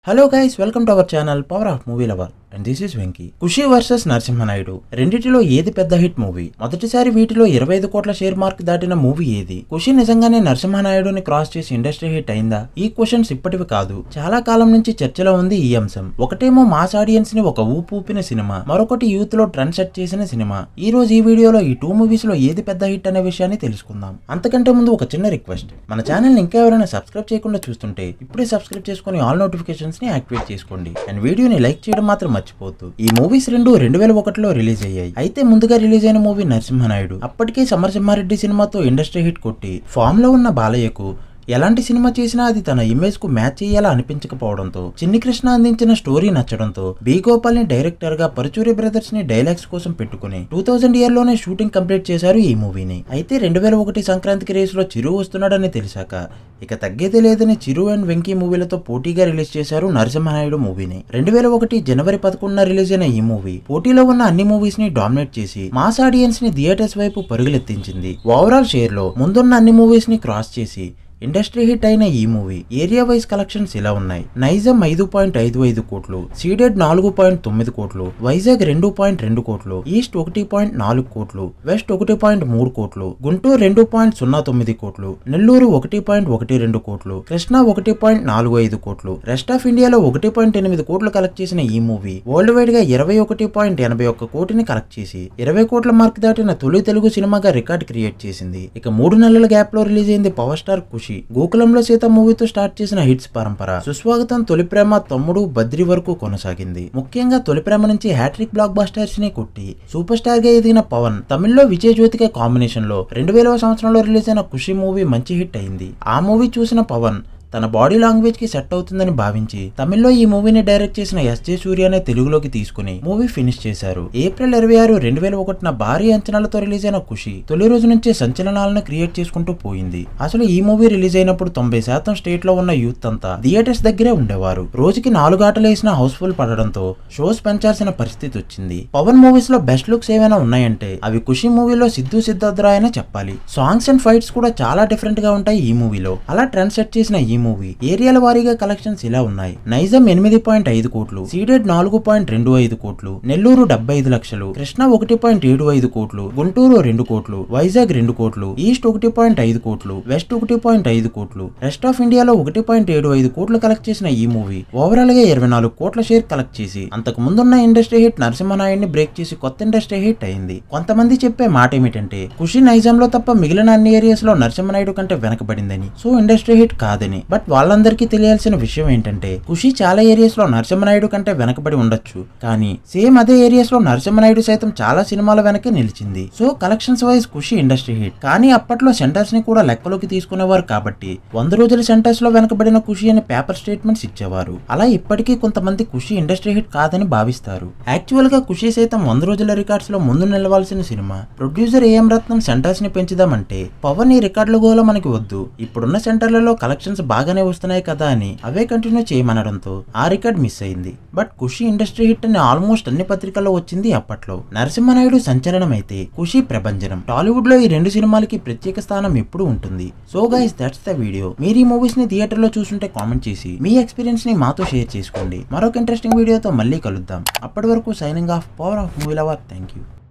Hello guys, welcome to our channel Power of Movie Lover and this is Venki. Kushi vs Narasimha Naidu రెండిటిలో ఏది పెద్ద hit movie? మొదటిసారి వీటిలో 25 కోట్ల share mark దాటిన movie ఏది? కుషి నిజంగానే నరసింహ నాయుడుని క్రాస్ చేసి ఇండస్ట్రీ హిట్ అయిందా? ఈ క్వశ్చన్స్ ఇప్పటివి కాదు, చాలా కాలం నుంచి చర్చలో ఉంది ఈ అంశం. ఒకటేమో మాస్ ఆడియన్స్ ని ఒక ఊపిన సినిమా, మరొకటి యూత్ లో ట్రెండ్ సెట్ చేసిన సినిమా. ఈ రోజు ఈ వీడియోలో ఈ టూ మూవీస్ లో ఏది పెద్ద హిట్ అనే విషయాన్ని తెలుసుకుందాం. అంతకంటే ముందు ఒక చిన్న రిక్వెస్ట్, మన ఛానల్ ని ఇంకా ఎవరైనా సబ్స్క్రైబ్ చేయకుండా చూస్తుంటే ఇప్పుడే సబ్స్క్రైబ్ చేసుకుని ఆల్ నోటిఫికేషన్స్ ని యాక్టివేట్ చేసుకోండి అండ్ వీడియోని లైక్ చేయడం మాత్రం మర్చిపోవద్దు. ఈ మూవీస్ రెండు 2001లో రిలీజ్ అయ్యాయి. అయితే ముందుగా రిలీజ్ అయిన మూవీ నరసింహ నాయుడు. అప్పటికే సమరసింహారెడ్డి సినిమాతో ఇండస్ట్రీ హిట్ కొట్టి ఫామ్ లో ఉన్న బాలయ్యకు ఎలాంటి సినిమా చేసినా అది తన ఇమేజ్ కు మ్యాచ్ చేయాలా అనిపించకపోవడంతో, చిన్ని కృష్ణ అందించిన స్టోరీ నచ్చడంతో బి గోపాల్ ని డైరెక్టర్ గా పరుచూరి బ్రదర్స్ ని డైలాగ్స్ కోసం పెట్టుకుని 2000 ఇయర్ లోనే షూటింగ్ కంప్లీట్ చేశారు ఈ మూవీని. అయితే 2001 సంక్రాంతికి రేస్ లో చిరు వస్తున్నాడని తెలిసాక ఇక తగ్గేదే లేదని చిరు అండ్ వెంకీ మూవీలతో పోటీగా రిలీజ్ చేశారు నరసింహనాయుడు మూవీని. 2001 జనవరి 11న రిలీజ్ అయిన ఈ మూవీ పోటీలో ఉన్న అన్ని మూవీస్ ని డామినేట్ చేసి మాస్ ఆడియన్స్ ని థియేటర్స్ వైపు పరుగులెత్తించింది. ఓవరాల్ షేర్ లో ముందున్న అన్ని మూవీస్ ని క్రాస్ చేసి ఇండస్ట్రీ హిట్ అయిన ఈ మూవీ ఏరియా వైజ్ కలెక్షన్స్ ఇలా ఉన్నాయి. నైజాం 5.55 కోట్లు, సీడెడ్ 4.9 కోట్లు, వైజాగ్ 2.2 కోట్లు, ఈస్ట్ 1.4 కోట్లు, వెస్ట్ 1.3 కోట్లు, గుంటూరు 2.09 కోట్లు, నెల్లూరు 1.12 కోట్లు, కృష్ణా 1.45 కోట్లు, రెస్ట్ ఆఫ్ ఇండియాలో 1.8 కోట్లు కలెక్ట్ చేసిన ఈ మూవీ వరల్డ్ వైడ్ గా 21.81 కోటిని కలెక్ట్ చేసి 20 కోట్ల మార్క్ దాటిన తొలి తెలుగు సినిమాగా రికార్డ్ క్రియేట్ చేసింది. ఇక 3 నెలల గ్యాప్ లో రిలీజ్ అయింది పవర్ స్టార్ కుషి. గోకులంలో సీత మూవీతో స్టార్ట్ చేసిన హిట్స్ పరంపర సుస్వాగతం, తొలి ప్రేమ, తమ్ముడు, బద్రి వరకు కొనసాగింది. ముఖ్యంగా తొలి ప్రేమ నుంచి హ్యాట్రిక్ బ్లాక్ బస్టర్స్ ని కొట్టి సూపర్ స్టార్ గా ఎదిగిన పవన్ తమిళ్లో విజయ్ జ్యోతిక కాంబినేషన్ లో 2000వ సంవత్సరంలో రిలీజ్ అయిన ఖుషి మూవీ మంచి హిట్ అయింది. ఆ మూవీ చూసిన పవన్ తన బాడీ లాంగ్వేజ్ కి సెట్ అవుతుందని భావించి తమిళ్లో ఈ మూవీని డైరెక్ట్ చేసిన ఎస్జే సూర్యనే తెలుగులోకి తీసుకుని మూవీ ఫినిష్ చేశారు. ఏప్రిల్ 26, 2001న భారీ అంచనాలతో రిలీజ్ అయిన ఖుషి తొలి రోజు నుంచే సంచలనాలను క్రియేట్ చేసుకుంటూ పోయింది. అసలు ఈ మూవీ రిలీజ్ అయినప్పుడు 90% స్టేట్ లో ఉన్న యూత్ అంతా థియేటర్స్ దగ్గరే ఉండేవారు. రోజుకి 4 ఆటలు వేసిన హౌస్ఫుల్ పడడంతో షోస్ పెంచాల్సిన పరిస్థితి వచ్చింది. పవన్ మూవీస్ లో బెస్ట్ లుక్స్ ఏమైనా ఉన్నాయంటే అవి ఖుషి మూవీలో సిద్ధు సిద్ధార్థరాయ్ అనే చెప్పాలి. సాంగ్స్ అండ్ ఫైట్స్ కూడా చాలా డిఫరెంట్ గా ఉంటాయి ఈ మూవీలో. అలా ట్రెండ్ సెట్ చేసిన ఈ మూవీ ఏరియాల వారీగా కలెక్షన్స్ ఇలా ఉన్నాయి. నైజాం 8.5 కోట్లు, సీడెడ్ 4.25 కోట్లు, నెల్లూరు 75 లక్షలు, కృష్ణా 1.75 కోట్లు, గుంటూరు 2 కోట్లు, వైజాగ్ 2 కోట్లు, ఈస్ట్ 1.5 కోట్లు, వెస్ట్ 1.5 కోట్లు, రెస్ట్ ఆఫ్ ఇండియాలో 1.75 కోట్లు కలెక్ట్ చేసిన ఈ మూవీ ఓవరాల్ గా 24 కోట్ల షేర్ కలెక్ట్ చేసి అంతకు ముందున్న ఇండస్ట్రీ హిట్ నరసింహనాయుడిని బ్రేక్ చేసి కొత్త ఇండస్ట్రీ హిట్ అయింది. కొంతమంది చెప్పే మాట ఏమిటంటే ఖుషి నైజాం లో తప్ప మిగిలిన అన్ని ఏరియాస్ లో నరసింహనాయుడు కంటే వెనకబడిందని, సో ఇండస్ట్రీ హిట్ కాదని. బట్ వాళ్ళందరికీ తెలియాల్సిన విషయం ఏంటంటే ఖుషి చాలా ఏరియాస్ లో నరసింహనాయుడు కంటే వెనకబడి ఉండొచ్చు, కానీ సేమ్ అదే ఏరియాస్ లో నరసింహనాయుడు సైతం చాలా సినిమాల వెనకే నిలిచింది. So collections wise Kushi industry hit. కానీ అప్పట్లో సెంటర్స్ ని కూడా లెక్కలోకి తీసుకునేవారు కాబట్టి 100 రోజుల సెంటర్స్ లో వెనకబడిన ఖుషి అనే పేపర్ స్టేట్మెంట్స్ ఇచ్చేవారు. అలా ఇప్పటికీ కొంతమంది ఖుషి ఇండస్ట్రీ హిట్ కాదని భావిస్తారు. యాక్చువల్ గా ఖుషి సైతం 100 రోజుల రికార్డ్స్ లో ముందు నిలవాల్సిన cinema. Producer AM Ratnam centres ని పెంచుదామంటే పవన్ ఈ రికార్డుల గోల మనకి వద్దు, ఇప్పుడున్న సెంటర్లలో కలెక్షన్స్ బాగానే వస్తున్నాయి కదా అని అవే కంటిన్యూ చేయమనడంతో ఆ రికార్డ్ మిస్ అయింది. బట్ ఖుషి ఇండస్ట్రీ హిట్ అని ఆల్మోస్ట్ అన్ని పత్రికల్లో వచ్చింది అప్పట్లో. నరసింహనాయుడు సంచలనం అయితే ఖుషి ప్రభంజనం. టాలీవుడ్ లో ఈ 2 సినిమాలకి ప్రత్యేక స్థానం ఎప్పుడు ఉంటుంది. So guys, that's the video. మీరు ఈ మూవీస్ ని థియేటర్ లో చూస్తుంటే కామెంట్ చేసి మీ ఎక్స్పీరియన్స్ ని మాతో షేర్ చేసుకోండి. మరొక ఇంట్రెస్టింగ్ వీడియోతో మళ్ళీ కలుద్దాం. అప్పటి వరకు signing off, power of movie lover. Thank you.